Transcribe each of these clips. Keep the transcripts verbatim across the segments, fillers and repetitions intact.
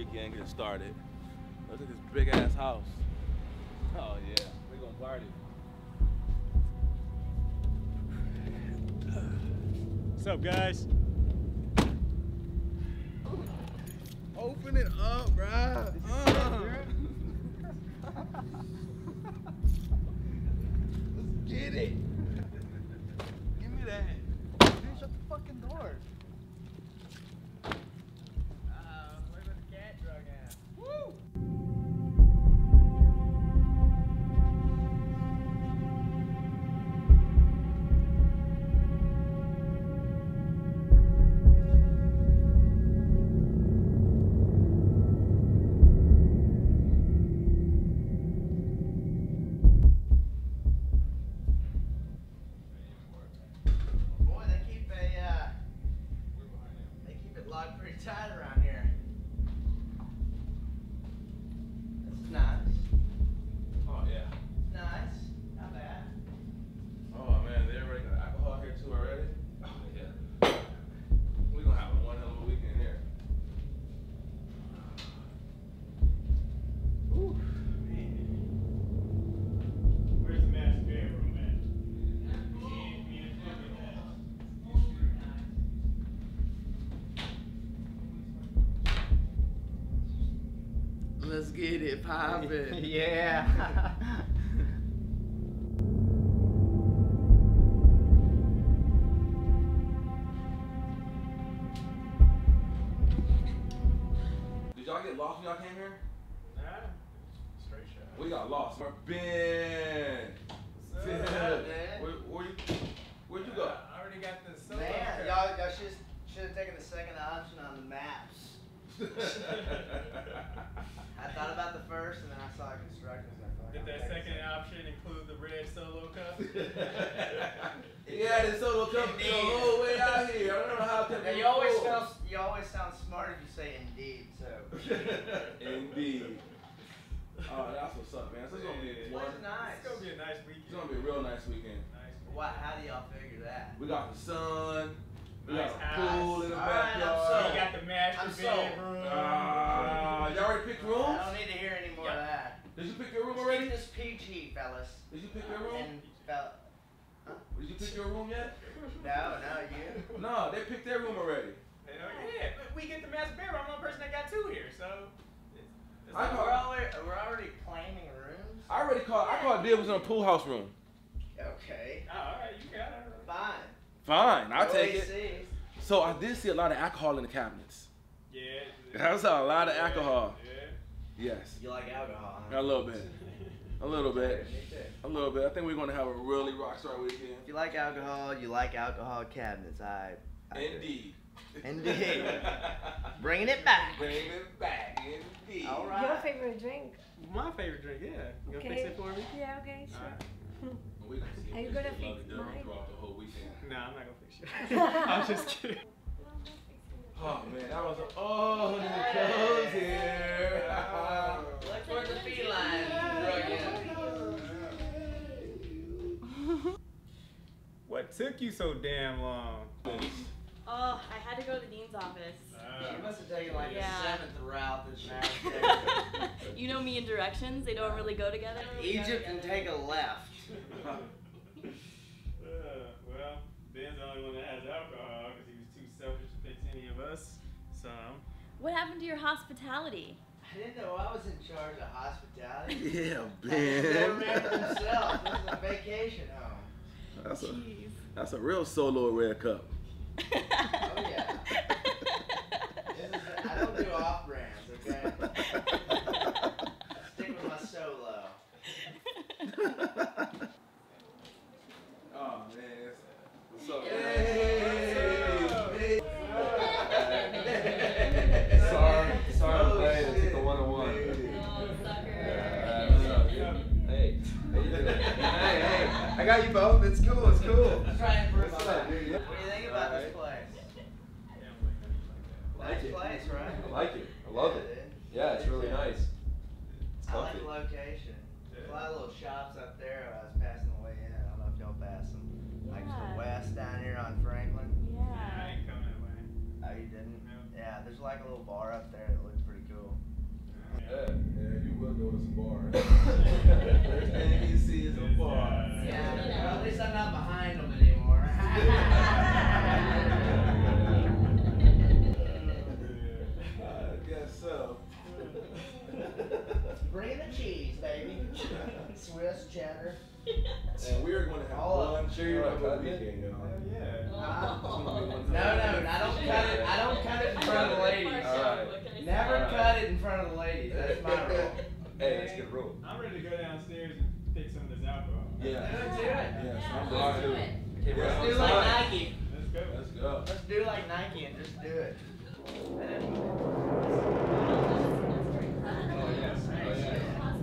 weekend, get started. Look at this big ass house. Oh yeah, we're gonna party. What's up, guys? Open it up, bruh. Uh. Let's get it. Give me that. Dude, shut the fucking door. Uh-oh, look what the cat drug at. Woo! Pretty tight around here. This is nice. Oh yeah. Nice. Not bad. Oh man, they already got alcohol here too already? Oh yeah. We're gonna have one hell of a weekend here. Ooh, man. Where's the master bedroom at? Let's get it poppin'. Yeah. Did y'all get lost when y'all came here? Nah, straight shot. We got lost. Ben. What's up, man? Where, where you, where'd you go? I already got the solo. Man, y'all y'all should should have taken the second option on the maps. I thought about the first, and then I saw construction. So I thought, Did I'll that take second the option include the red solo cup? Yeah, the solo cup the whole way out here. I don't know how to. Yeah, you always sound you always sound smart if you say indeed. So. Indeed. Oh, that's what's up, man. So it's gonna be Well, one. it's nice. It's gonna be a nice weekend. It's gonna be a real nice weekend. Nice weekend. What? How do y'all figure that? We got the sun. We Nice got a house. pool in the All right, I'm backyard. sold. You got the master I'm sold. bedroom. Ah, y'all already picked rooms? I don't need to hear any more of that. Did you pick your room Let's already? keep this P G, fellas. Did you pick your room? And fella. Huh? Did you pick your room yet? No, no, you. No, they picked their room already. Hell yeah, but we get the master bedroom. I'm the only person that got two here, so. It's, it's I like- call- We're already, we're already claiming rooms. I already called. I called dibs in a pool house room. Okay. Oh, all right, you got it. Fine. Fine, I'll No take A it. Cs. So I did see a lot of alcohol in the cabinets. Yeah. I saw a lot of yeah, alcohol. Yeah. Yes, You like alcohol? a little bit, a little bit, Me too. a little bit. I think we're gonna have a really rock star weekend. If you like alcohol, you like alcohol cabinets. I. I Indeed. Indeed. Bringing it back. Bring it back. Indeed. All Your right. favorite drink? My favorite drink, yeah. You gonna Okay. fix it for me? Yeah, okay, sure. Alright. We gonna see if Are you we gonna can fix love it mine? throughout the whole weekend. Nah, I'm not gonna fix you. I'm just kidding. Oh man, that was a oh look at the clothes here. Look where the feline drug in. What took you so damn long? Oh, I had to go to the dean's office. She must have taken like Yeah. the seventh route this night. You know me and directions, they don't really go together. Egypt and take a left. Uh, well, Ben's the only one that has alcohol because he was too selfish to fix any of us. So. What happened to your hospitality? I didn't know I was in charge of hospitality. Yeah, They Ben. ran themselves. This is a vacation home. That's a Jeez. that's a real solo red cup. Oh yeah. This is, I don't do off brands, okay? Stick with my solo. Oh man, what's up? Hey. Sorry, sorry I'm late. I took the one on one. Oh, sucker. Hey, how you doing? Hey, hey, I got you both. It's cool. It's cool. Try and improve What's on up, that. dude? What do you think about this place? I like Nice it. place, right? I like it. I love Yeah, it. dude. Yeah, it's really nice. It's I like comfy. the location. There's a lot of little shops up there. I was passing the way in. I don't know if y'all passed them. Like to Yeah. the west down here on Franklin. I Yeah. ain't coming that way. Oh, you didn't? No. Yeah, there's like a little bar up there that looks pretty cool. go. Yeah, yeah, you will go to some bars. First thing you see is a bar. Yeah, well, at least I'm not behind them anymore. I guess so. Bring in the cheese, baby. Swiss, cheddar. And we're going to have All one up. chill weekend, y'all. Yeah. Uh, Oh. no, no, I don't cut it. I don't cut it in front of the ladies. Alright. What can I say? Never Alright. cut it in front of the ladies. That's my rule. Hey, let's get a roll. I'm ready to go downstairs and pick some of this alcohol. Yeah. Let's do it. Yes, I'm Let's do ready. it. Yeah, Let's I'm do like excited. Nike. Let's go. Let's go. Let's do like Nike and just do it. Oh, yes. Oh, yes.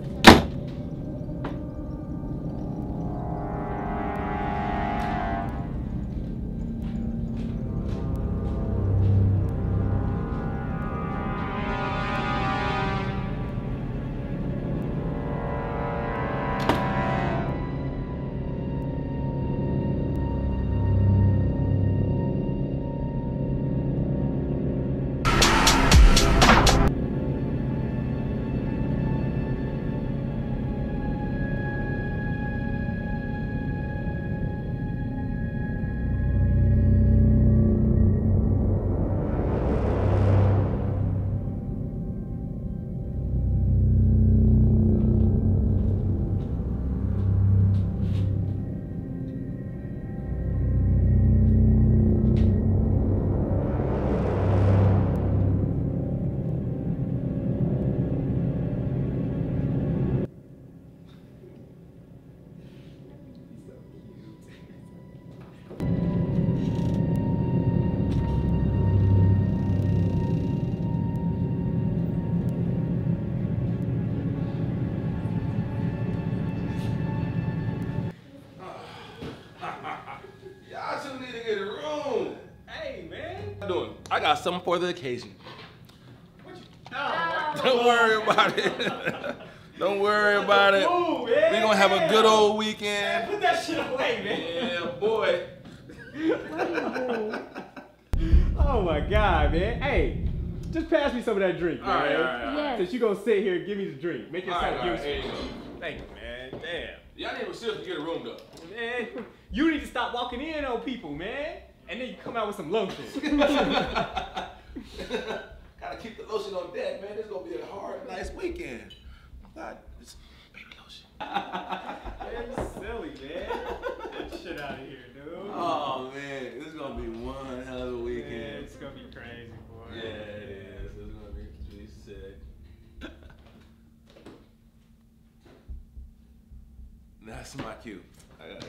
Y'all two need to get a room. Hey, man. What you doing? I got something for the occasion. What you? Oh. Don't worry about it. Don't worry about it. Ooh, man. We're gonna have a good old Man, weekend. put that shit away, man. Yeah, boy. Oh my God, man. Hey, just pass me some of that drink, man. All right, all right, all right. Since you gonna sit here and give me the drink, make it All right, sound all right, useful. here you go. Thank you, man. Damn. Y'all need to seriously get a room though. Man, you need to stop walking in on people, man. And then you come out with some lotion. Gotta keep the lotion on deck, man. This is gonna be a hard, nice weekend. God, it's baby lotion. Man, you silly, man. Get that shit out of here, dude. Oh man, this is gonna be one hell of a Man, weekend. it's gonna be crazy, boy. Yeah, it is. It's gonna be pretty sick. That's my cue. I gotta go.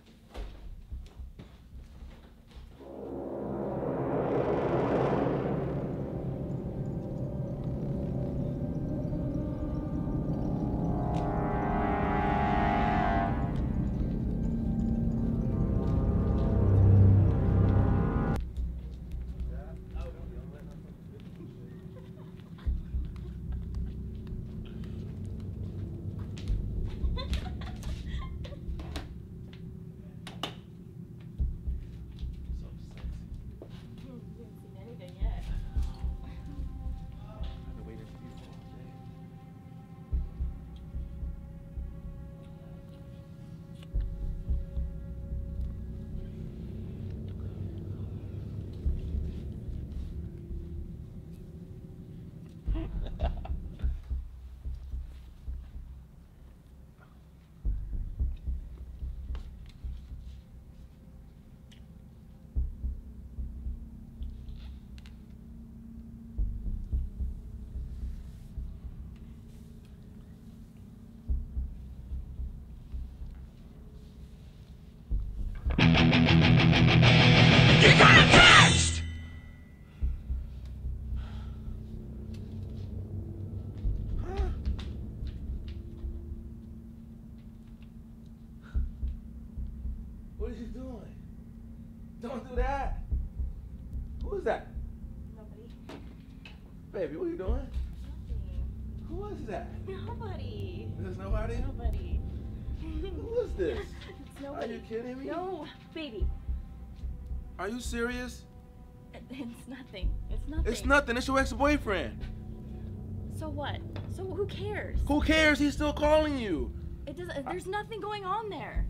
What is he doing? Don't do that. Who is that? Nobody. Baby, what are you doing? Nothing. Who is that? Nobody. There's nobody? Nobody. Who is this? It's nobody. Are you kidding me? No, baby. Are you serious? It- It's nothing. It's nothing. It's nothing. It's your ex-boyfriend. So what? So who cares? Who cares? He's still calling you. It doesn't. There's nothing going on there.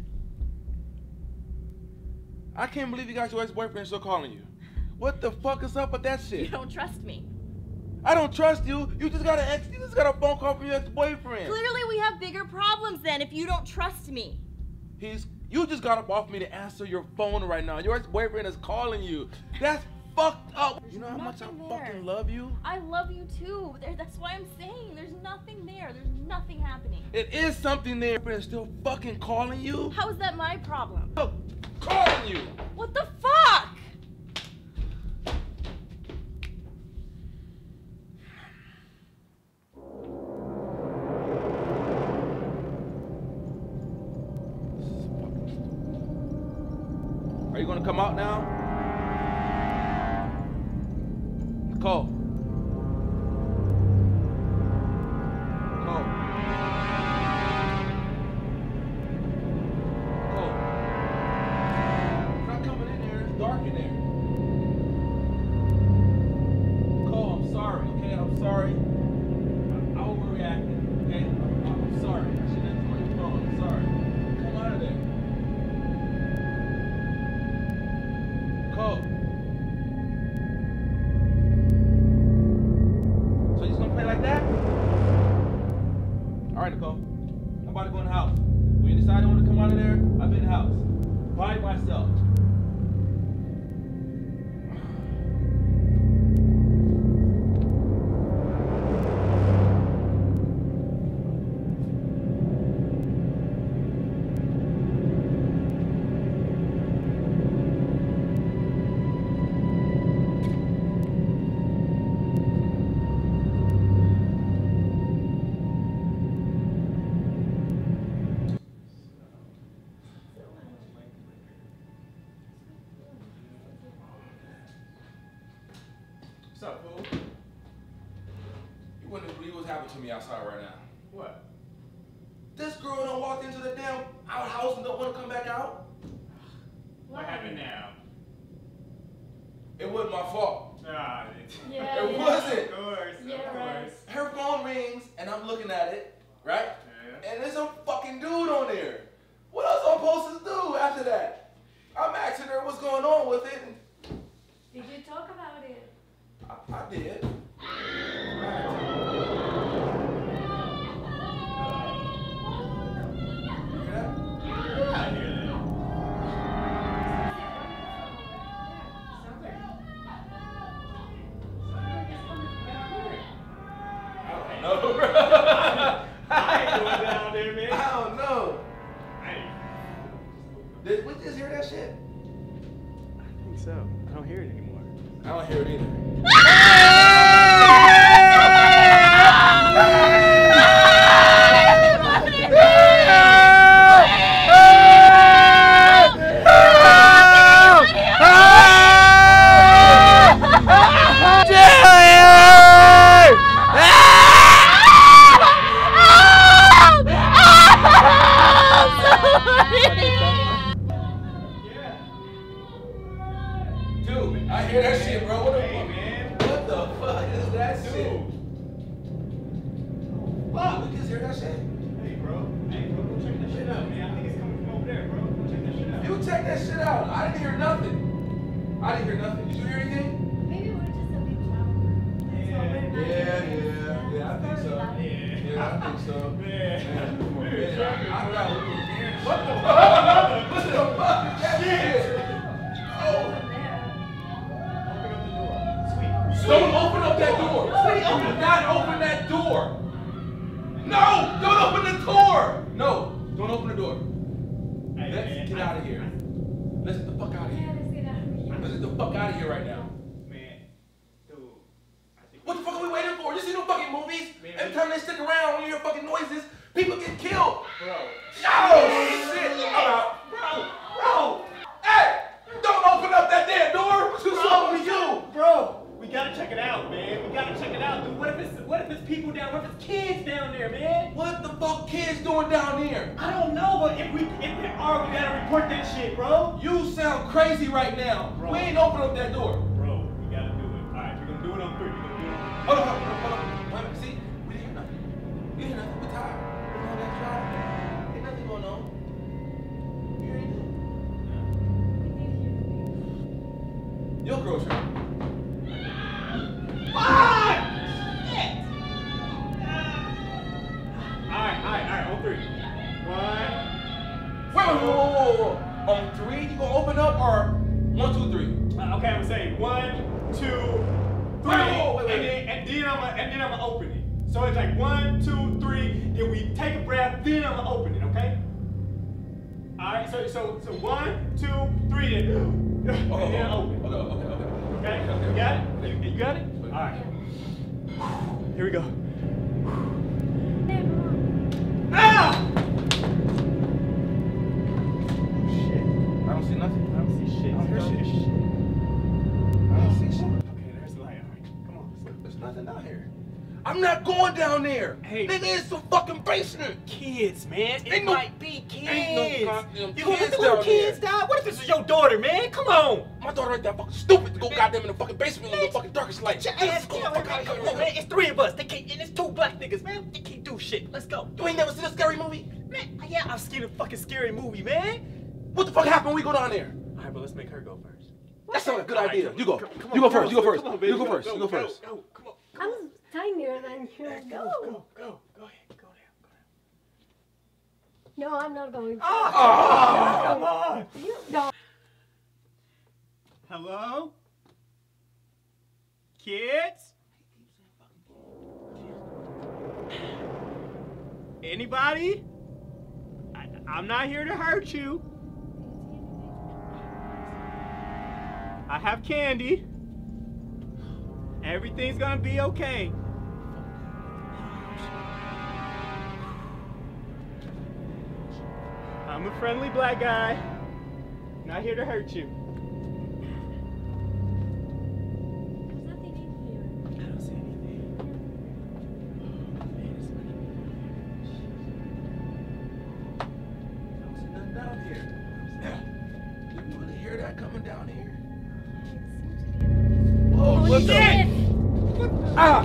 I can't believe you got your ex-boyfriend still calling you. What the fuck is up with that shit? You don't trust me. I don't trust you. You just got an ex. You just got a phone call from your ex-boyfriend. Clearly, we have bigger problems then. If you don't trust me. He's. You just got up off me to answer your phone right now. Your ex-boyfriend is calling you. That's fucked up. You know how much I Nothing there. fucking love you? I love you too. There, that's why I'm saying there's nothing there. There's nothing happening. It is something there, but it's still fucking calling you. How is that my problem? Look, calling you. What the fuck? Are you gonna come out now? Nicole. Nicole. Nicole. It's not coming in there. It's dark in there. Nicole, I'm sorry, okay? I'm sorry. I overreacted, okay? I'm, I'm sorry. I shouldn't have told you wrong. I'm sorry. Come out of there. Nicole. So you just gonna play like that? All right, Nicole. I'm about to go in the house. When you decide I want to come out of there, I'll be in the house. By myself. What's up, fool? You wouldn't believe what's happening to me outside right now. What? This girl done walked into the damn outhouse and don't want to come back out. What happened now? It wasn't my fault. Nah, it, Yeah, It yeah. wasn't. of course, Yeah, of right. course. Her phone rings and I'm looking at it, right? Yeah. And there's some fucking dude on there. What else am I supposed to do after that? I'm asking her what's going on with it. And Did you talk about it? I, I did. You hear that? I hear that. I don't know, bro. I ain't going down there, man. I don't know. I ain't. Did we just hear that shit? I think so. I don't hear it anymore. I don't hear it either. Yeah. Dude, I hear that shit, bro. What the Hey, fuck? man. What the fuck is that shit? Dude. Fuck, we just hear that shit. Hey, bro. Hey, bro, go check that shit out, man. I think it's coming from over there, bro. Go check that shit out. You check that shit out. I didn't hear nothing. I didn't hear nothing. Did you hear anything? Maybe we're just a big town. Yeah. Yeah, yeah, yeah, I think so. Yeah. Yeah, I think so. Yeah. Man, come on, We're man. tripping, I, I bro. got what you hearing. What the fuck? What the fuck is that shit? Oh. Open up the door. Sweet. Don't open up that door. Sweetie, do not open that door. No, don't open the door. No, don't open the door. Hey, Let's man, get I- out of here. Let's get the fuck out of here. Let's get the fuck out of here right now. Man, dude. I think What the fuck are we waiting for? You see no fucking movies? Man, Every time they stick around, when you hear fucking noises, people get killed. Bro. Oh shit! I'm out. Bro. Bro. Hey! Don't open up that damn door! What's wrong with you? Bro, we gotta check it out, man. We gotta check it out, dude. What if it's what if it's people down? What if it's kids down there, man? What the fuck kids doing down here? I don't know, but if we if there are, we gotta report that shit, bro. You sound crazy right now. Bro. We ain't open up that door. Bro, we gotta do it. Alright, we're gonna do it on three. We're gonna do it on Hold on, hold on, hold on. Wait a minute, see? then I'm gonna open it. So it's like one, two, three, then we take a breath, then I'm gonna open it, okay? Alright, so so so one, two, three, then Oh, and then oh, open. okay, okay, okay. Okay? You got it? You, you got it? Alright. Here we go. Ah! Shit. I don't see nothing. I don't see shit. I don't hear shit. I don't see shit. Okay, there's the light. Alright, come on. Let's go. There's nothing down here. I'm not going down there. Hey. Nigga, it's some fucking basement. Kids, man. It Ain't no- might be kids. ain't no goddamn you gonna let kids the little down kids there. die? What if this is your daughter, man? Come on. My daughter ain't that fucking stupid to go goddamn in the fucking basement in the fucking darkest light. Get your ass Go the down, fuck man. out Come of on, here, man. It's three of us. They can't, and it's two black niggas, man. They can't do shit. Let's go. You ain't never seen a scary movie? Man, yeah, I've seen a fucking scary movie, man. What the fuck happened when we go down there? All right, but let's make her go first. That sounds like a good All right, idea. come- You go. come- come You on, go first. You go come on, first. come on, baby. You go first. You go Go, first. Go, come on. I'm tinier than you. Go, Go. go, go, go ahead. Go down, go down. No, I'm not going. Oh, come on. You don't. Hello? Kids? Anybody? I, I'm not here to hurt you. I have candy. Everything's gonna be okay. I'm a friendly black guy. Not here to hurt you. There's nothing in here. I don't see anything. I don't see nothing down here. Did you really hear that coming down here? Whoa, what the? Shit! Ah!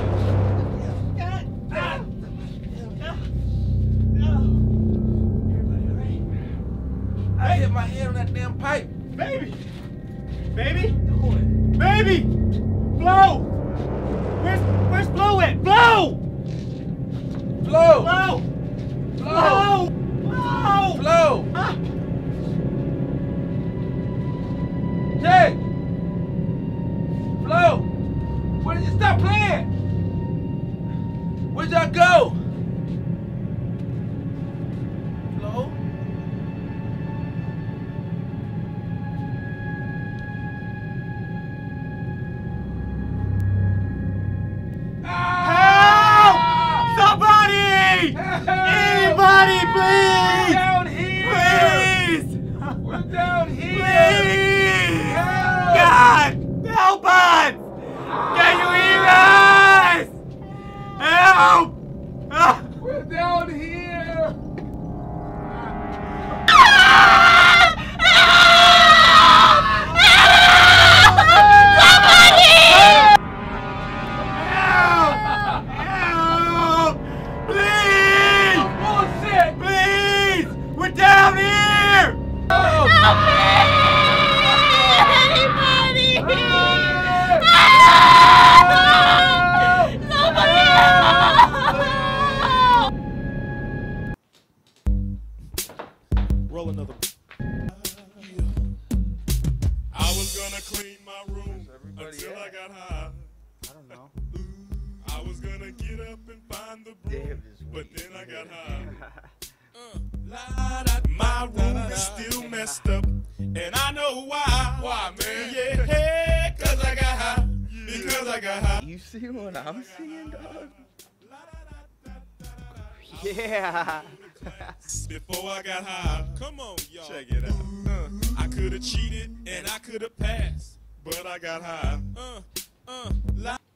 I hit my head on that damn pipe. Baby! Baby! Doing? Baby! Blow! Where's where's Blow at? Blow! Flow! Blow! Flow! Blow! Flow! Ah. Jay! Flow! Where did you stop playing? Where'd y'all go? Flow? Help! Somebody! Help! Anybody, please! Down here! Please! We're down here! Please! Help! God! Help us! Can you hear us? Help! Ah. We're down here! Help! Help! Please! Bullshit! Please! We're down here! Help! Anybody! Somebody help! Roll another. I was gonna clean my room until I got high. I don't know. I was gonna get up and find the broom, but then I got high. Uh, la, da, my room is still messed up, and I know why. Why, man? Yeah, cause I got high. Because I got high. You see what I'm seeing, dog? Yeah. Before I got high, come on, y'all. Check it out. Uh, I could have cheated and I could have passed, but I got high. Uh, uh, la-